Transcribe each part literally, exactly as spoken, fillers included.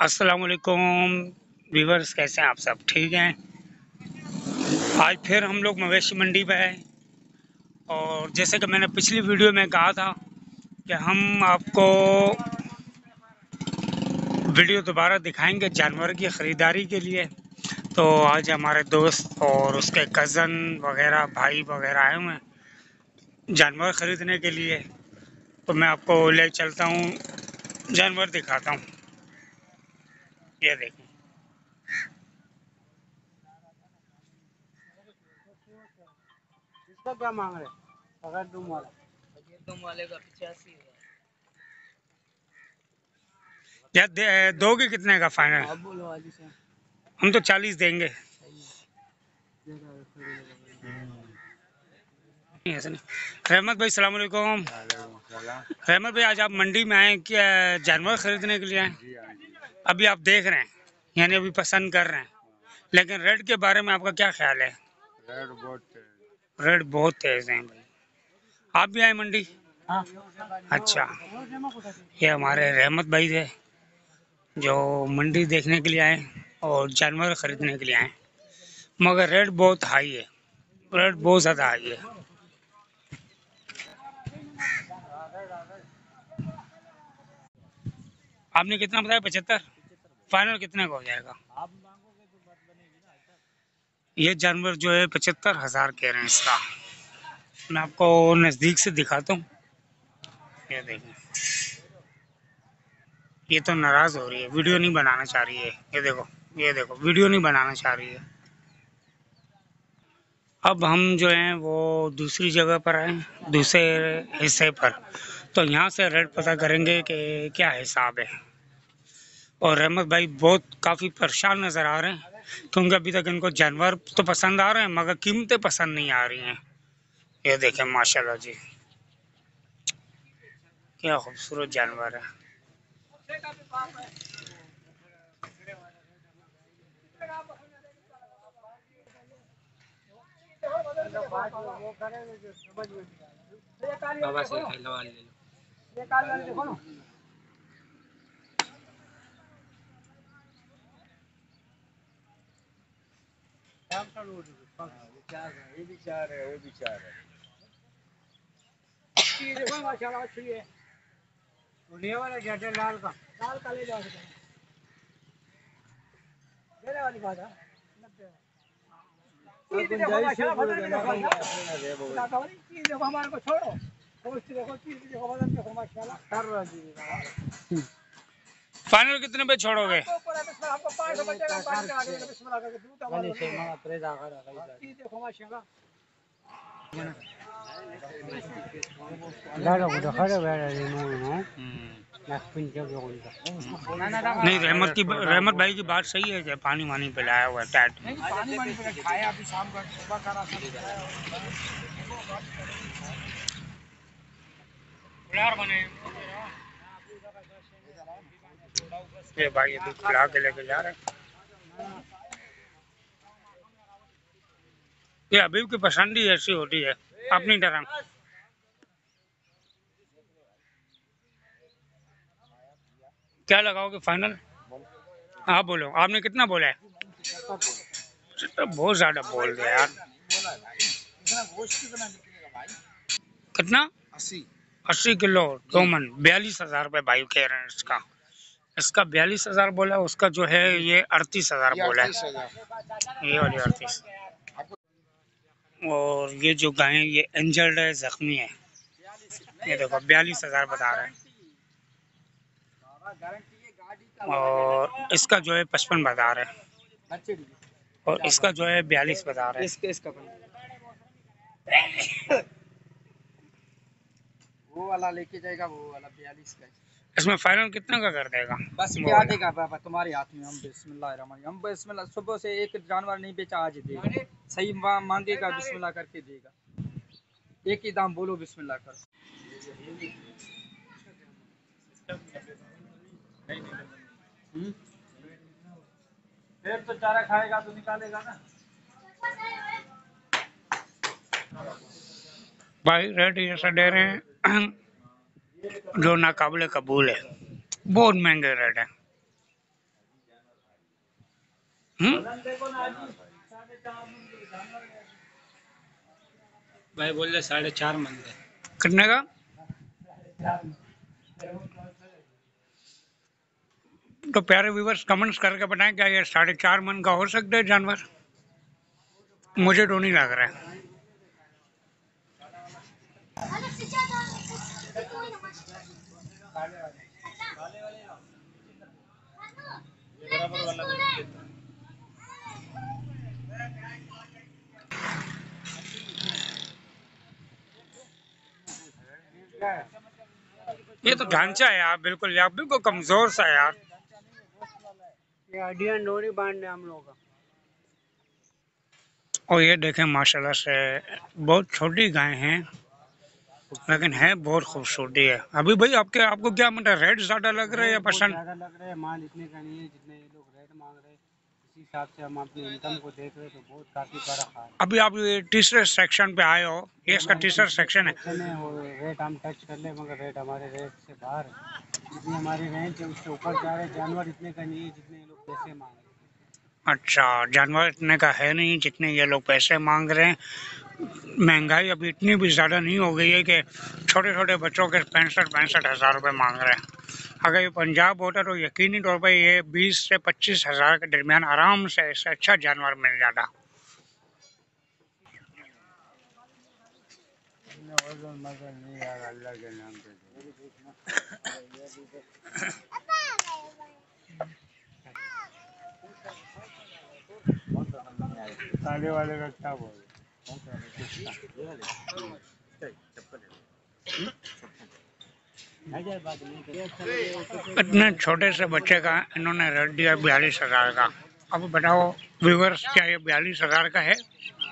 अस्सलाम वालेकुम व्यूवर्स, कैसे हैं आप सब? ठीक हैं। आज फिर हम लोग मवेशी मंडी पे हैं और जैसे कि मैंने पिछली वीडियो में कहा था कि हम आपको वीडियो दोबारा दिखाएंगे जानवर की ख़रीदारी के लिए। तो आज हमारे दोस्त और उसके कज़न वगैरह भाई वगैरह आए हुए हैं जानवर ख़रीदने के लिए। तो मैं आपको ले चलता हूँ, जानवर दिखाता हूँ। ये देखें, इसका क्या मांग रहे? अगर तुम वाला ये तुम वाले का पचासी है। यार दे, दोगे कितने का फाइनल? आप बोलो वाली से। हम तो चालीस देंगे। ऐसा नहीं। रहमत भाई, सलाम अलैकुम। रहमत भाई, आज आप मंडी में आए क्या जानवर खरीदने के लिए आए? अभी आप देख रहे हैं, यानी अभी पसंद कर रहे हैं, लेकिन रेट के बारे में आपका क्या ख्याल है? रेट बहुत तेज। रेट बहुत तेज है भाई। आप भी आए मंडी? हाँ। अच्छा, ये हमारे रहमत भाई थे जो मंडी देखने के लिए आए और जानवर खरीदने के लिए आए, मगर रेट बहुत हाई है, रेट बहुत ज़्यादा हाई है। आपने कितना बताया? पचहत्तर? फाइनल कितने का हो जाएगा? ये जानवर जो है पचहत्तर हजार कह रहे हैं इसका। मैं आपको नज़दीक से दिखाता हूँ। ये देखें, ये तो नाराज़ हो रही है, वीडियो नहीं बनाना चाह रही है। ये देखो, ये देखो, वीडियो नहीं बनाना चाह रही है। अब हम जो हैं वो दूसरी जगह पर आए, दूसरे हिस्से पर, तो यहाँ से रेट पता करेंगे कि क्या हिसाब है। और रहमत भाई बहुत काफ़ी परेशान नज़र आ रहे हैं क्योंकि अभी तक इनको जानवर तो पसंद आ रहे हैं मगर कीमतें पसंद नहीं आ रही हैं। ये देखें, माशाल्लाह जी, क्या खूबसूरत जानवर है। बाबा से खिलवा ले लो। ये काल वाले देखो ना। शाम का रोड विचार है, ये विचार है, वो विचार है। ये देखो माशाल्लाह अच्छी है। ये वाला जैसे लाल का, लाल का ले जाओ। मेरे वाली बात है। गुंजाइश है पूरे देना का चीज देखो हमारे को छोड़ो। दोस्त देखो, चीज देखो, बदन देखो माशाल्लाह कर रहा जी। फाइनल कितने पे छोड़ोगे? आपको पाँच सौ बचेगा, पाँच का आगे बिस्मिल्लाह करके दूध हमारे से मां प्रेदा कर रहा है। चीज देखो माशाल्लाह। लाडो को खड़े बैठे हैं नो नाखपिन के लोगों का। नहीं, रहमत की रहमत भाई की बात सही है कि पानी वानी पिलाया हुआ है टाइट। नहीं, पानी वानी पे खाया अभी शाम का सुबह का नाश्ता यार बने। ये भाई अभी खिला के लेके जा रहे हैं। ये अभी की पसंद ही ऐसी होती है, अपनी तरह। क्या लगाओगे फाइनल? हाँ बोलो, आपने कितना बोला है? तो बहुत ज्यादा बोल दिया यार। कितना? अस्सी अस्सी किलो दो मन, बयालीस हजार रुपये भाई कह रहे हैं इसका। इसका बयालीस हजार बोला, उसका जो है ये अड़तीस हजार बोला है, ये वाली अड़तीस। और ये जो गाय ये इंजर्ड है, जख्मी है, ये देखो बयालीस हजार बता रहे हैं। और इसका जो है पचपन बता रहे हैं और इसका जो है बयालीस बता रहे हैं। इसके इसका वो वाला लेके जाएगा, वो वाला बयालीस का। इसमें फाइनल कितना का कर देगा? बस क्या देगा बाबा, तुम्हारे हाथ में। हम बिस्मिल्लाहिर्रहमानिर्रहीम, हम बिस्मिल्लाह सुबह से एक जानवर नहीं बेचा, आज देगा। सही मांगेगा बिस्मिल्लाह करके देगा। एक ही दाम बोलो, बिस्मिल्लाह कर। फिर तो चारा खाएगा तो निकालेगा ना। भाई रेट ऐसा दे रहे हैं जो नाकाबिले कबूल है, बहुत महंगे रेट है। हम्म भाई बोल रहे साढ़े चार मन है। कितने का? तो प्यारे व्यूवर्स कमेंट्स करके बताएं, क्या ये साढ़े चार मन का हो सकता है जानवर? मुझे तो नहीं लग रहा है। ये तो ढांचा है यार, बिल्कुल यार, बिल्कुल कमजोर सा है यार। ये हड्डियां डोरी बांधने हम लोग का। और ये देखें माशाल्लाह से बहुत छोटी गाय हैं, लेकिन है बहुत खूबसूरती है। अभी भाई आपके आपको क्या मतलब रेट ज्यादा लग रहा है या पसंद? ज्यादा लग रहा है, माल इतने का नहीं है जितने ये लोग रेट मांग रहे हैं। इसी हिसाब से हम अपनी इनकम को देख रहे हैं तो बहुत काफी फर्क आ अभी आप ये तीसरे सेक्शन पे आए हो, ये इसका तीसरा सेक्शन है। रहा है। रेट हम टच कर ले मगर रेट हमारे रेट से बाहर है। जितनी हमारी रेंज है उससे ऊपर जा रहे जानवर इतने का नहीं है जितने ये लोग पैसे मांग रहे हैं। अच्छा, जानवर इतने का है नहीं जितने ये लोग पैसे मांग रहे हैं। महंगाई अभी इतनी भी ज़्यादा नहीं हो गई है कि छोटे छोटे बच्चों के पैंसठ पैंसठ हज़ार रुपये मांग रहे हैं। अगर ये पंजाब होता तो यकीनी तौर पर ये बीस से पच्चीस हज़ार के दरमियान आराम से इससे अच्छा जानवर मिल जाता। काले वाले का क्या बोल इतने छोटे से बच्चे का इन्होंने रेट दिया बयालीस हज़ार का। अब बताओ व्यूवर्स, क्या ये बयालीस हज़ार का है?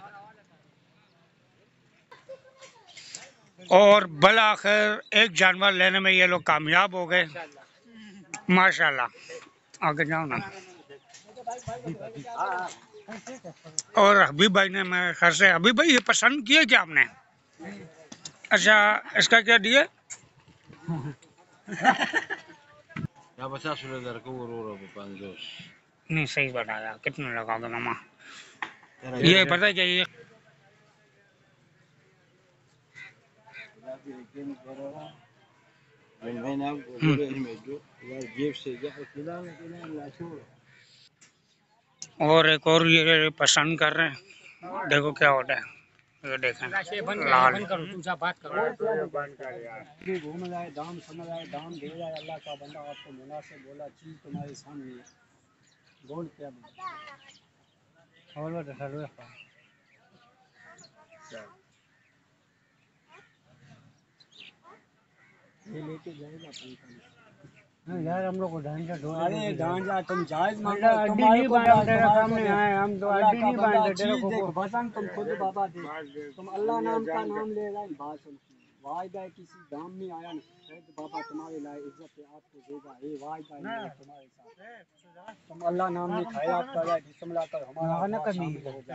और बल आखिर एक जानवर लेने में ये लोग कामयाब हो गए माशाल्लाह। आगे जाओ ना। और हबीब भाई ने, मेरे ख्याल से हबीब भाई ये पसंद किए क्या आपने? अच्छा, इसका क्या दिए? नहीं सही बताया, कितने लगाओगे मामा? ये पता है क्या, ये और एक और ये पसंद कर रहे हैं, देखो क्या होता है। ये देखें लाल। घूम जाए दाम समझ आए दाम दे जाए अल्लाह का बंदा आपको मुनासिब बोला चीज तुम्हारे सामने है। बोल क्या बोल ये लेके जाएगा पैंतालीस। यार हम लोग को ढांचा ढो अरे ढांचा तुम जायज मांगो तुम्हारे को तेरे सामने आए हम तो अड्डी नहीं बांधते तेरे को बसन तुम खुद बाबा दे तुम अल्लाह नाम का नाम ले रहे बात सुन वायदा किसी दाम में आया ना शायद बाबा तुम्हारे लाए इज्जत आपको देगा ये वायदा है तुम्हारे साथ तुम अल्लाह नाम में खाया आपका बिस्मिल्लाह कर हमारा ना कभी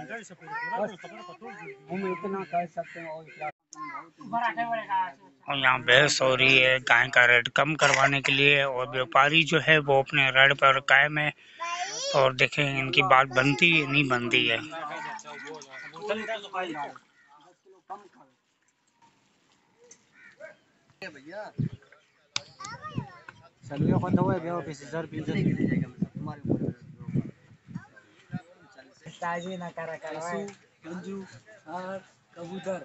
हम इतना कह सकते हैं। और क्या और यहाँ बहस हो रही है गाय का रेट कम करवाने के लिए, और व्यापारी जो है वो अपने रेट पर कायम है। और देखें इनकी बात बनती है नहीं बनती है। चलिए पता हुआ है ऑफिस सर ताजी ना करा करा मंजू और कबूतर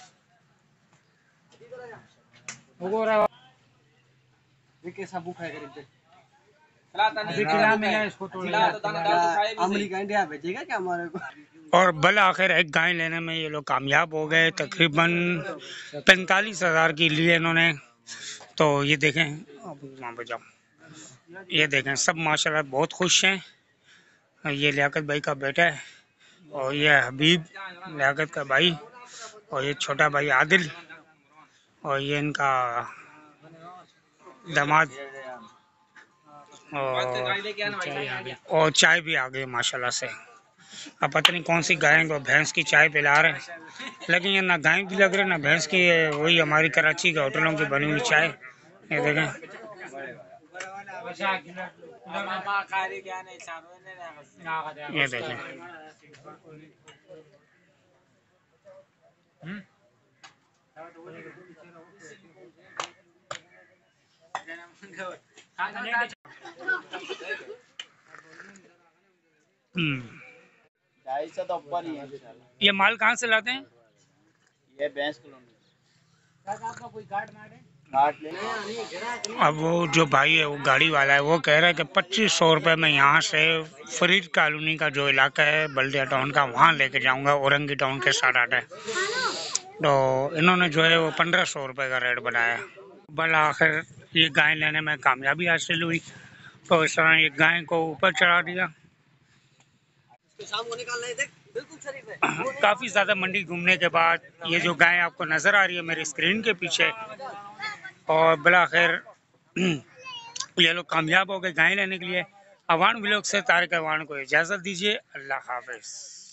वो रहा ये कैसा भूखा है करीब अभी खिला मिला इसको तो अमेरिका इंडिया भेजेगा क्या हमारे को। और बल आखिर एक गाय लेने में ये लोग कामयाब हो गए, तकरीबन पैंतालीस हज़ार की लिए इन्होंने। तो ये देखें, वहाँ पे जाओ, ये देखें सब माशाल्लाह बहुत खुश हैं। ये लियाकत भाई का बेटा है, और ये हबीब लियाकत का भाई, और ये छोटा भाई आदिल, और ये इनका दामाद, और, और चाय भी आ गई माशाल्लाह से। अब पता नहीं कौन सी गाय को भैंस की चाय पिला रहे हैं, लेकिन ये ना गाय भी लग रहे ना भैंस की, वही हमारी कराची के होटलों की बनी हुई चाय। ये देखें ये देखें। हम्म, ढाई सौ तो ऊपर ही है। ये माल कहाँ से लाते हैं? ये भैंस कॉलोनी काट ले। अब वो जो भाई है वो गाड़ी वाला है, वो कह रहा है कि पच्चीस सौ रुपये में यहाँ से फरीद कॉलोनी का जो इलाका है बल्दिया टाउन का, वहाँ लेके जाऊँगा, औरंगी टाउन के साथ आता है। तो इन्होंने जो है वो पंद्रह सौ रुपये का रेट बनाया। बल आखिर ये गाय लेने में कामयाबी हासिल हुई, तो इस तरह ये गाय को ऊपर चढ़ा दिया। काफ़ी ज़्यादा मंडी घूमने के बाद ये जो गाय आपको नज़र आ रही है मेरी स्क्रीन के पीछे, और बिलाखिर ये लोग कामयाब हो गए गाय लेने के लिए। अवान व्लॉग से तारिक अवान को इजाज़त दीजिए। अल्लाह हाफ़िज़।